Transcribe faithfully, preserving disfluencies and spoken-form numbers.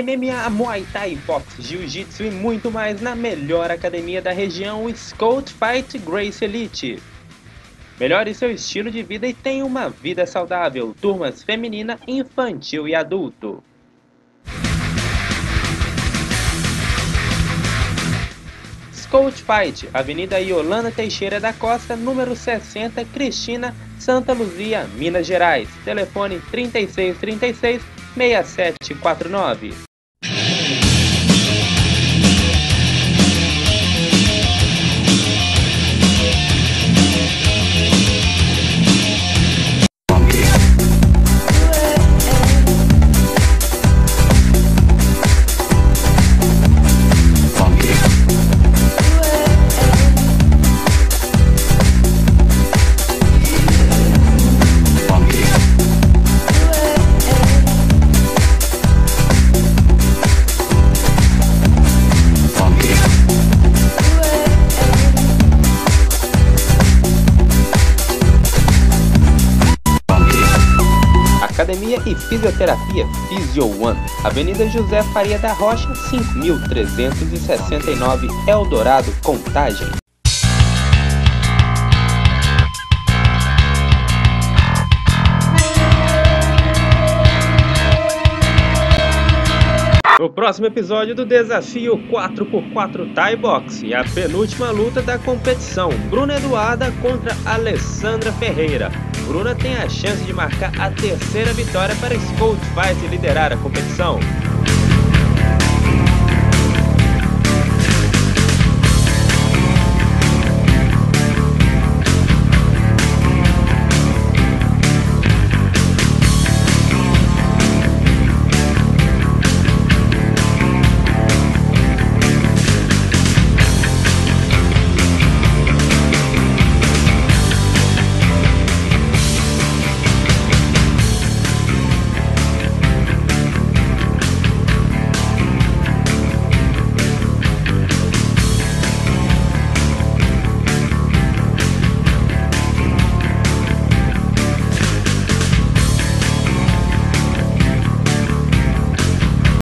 M M A, Muay Thai, Boxe, Jiu-Jitsu e muito mais na melhor academia da região, o Scout Fight Gracie Elite. Melhore seu estilo de vida e tenha uma vida saudável. Turmas feminina, infantil e adulto. Scout Fight, Avenida Yolanda Teixeira da Costa, número sessenta, Cristina, Santa Luzia, Minas Gerais. Telefone trinta e seis, trinta e seis, seis sete quatro nove. Academia e Fisioterapia Physio One, Avenida José Faria da Rocha, cinco mil trezentos e sessenta e nove, Eldorado, Contagem. No próximo episódio do desafio quatro por quatro Thai Boxe, a penúltima luta da competição, Bruna Eduarda contra Alessandra Ferreira. Bruna tem a chance de marcar a terceira vitória para Scout Fight liderar a competição.